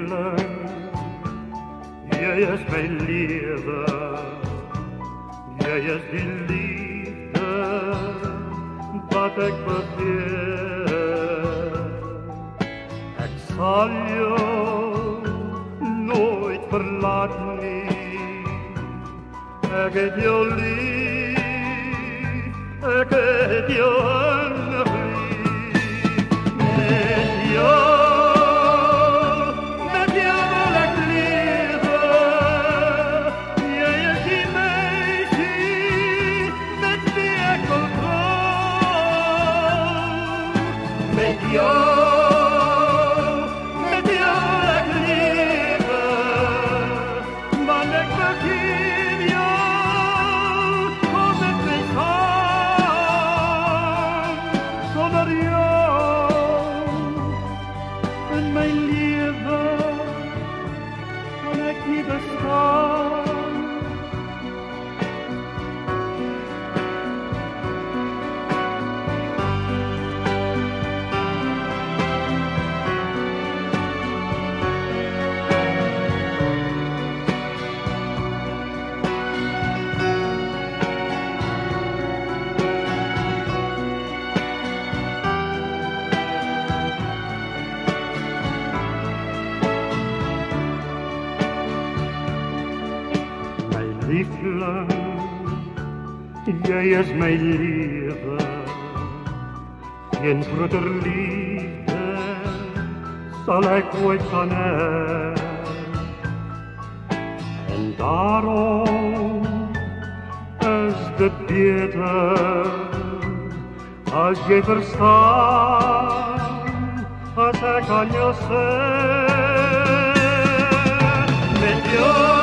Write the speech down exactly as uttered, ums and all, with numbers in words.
liefling, jy is my lewe, jy is die liefde wat ek begeer. Ek sal jou nooit verlaat nie, ek het jou lief, ek het jou innig lief. Met jou Met jou, met jou ek lewe, man ek begin jou, kom ek bestaan, sonder jou, in my lewe, kan ek nie bestaan. Liefling, jy is my lewe, geen groter liefde sal ek ooit kan hê. En daarom is dit beter as jy verstaan, as ek aan jou sê, met jou